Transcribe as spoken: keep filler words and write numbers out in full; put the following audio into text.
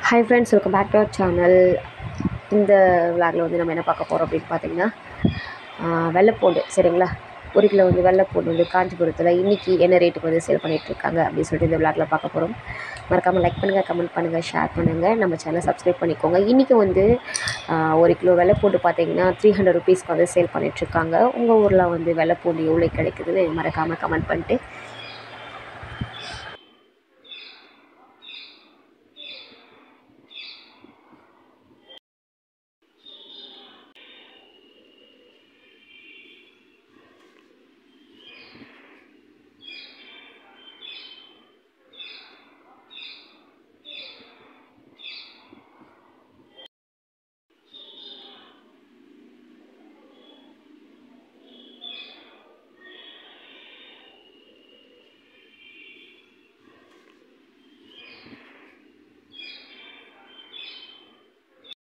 Hi friends, welcome back to our channel. இந்த விளாகில் வந்து நம்ம என்ன பார்க்க போகிறோம் அப்படின்னு பார்த்தீங்கன்னா வெள்ளைப்பூண்டு சரிங்களா. ஒரு கிலோ வந்து வெள்ளைப்பூண்டு வந்து காஞ்சிபுரத்தில் இன்றைக்கி என்ன ரேட்டுக்கு வந்து சேல் பண்ணிகிட்ருக்காங்க அப்படின்னு சொல்லிட்டு இந்த விளாகில் பார்க்க போகிறோம். மறக்காமல் லைக் பண்ணுங்கள், கமெண்ட் பண்ணுங்கள், ஷேர் பண்ணுங்கள், நம்ம சேனலை சப்ஸ்கிரைப் பண்ணிக்கோங்க. இன்றைக்கி வந்து ஒரு கிலோ வெள்ளைப்பூண்டு பார்த்தீங்கன்னா த்ரீ ஹண்ட்ரட் ருபீஸ்க்கு வந்து சேல் பண்ணிகிட்ருக்காங்க. உங்கள் ஊரில் வந்து வெள்ளைப்பூண்டு எவ்வளோ கிடைக்குதுன்னு மறக்காமல் கமெண்ட் பண்ணிட்டு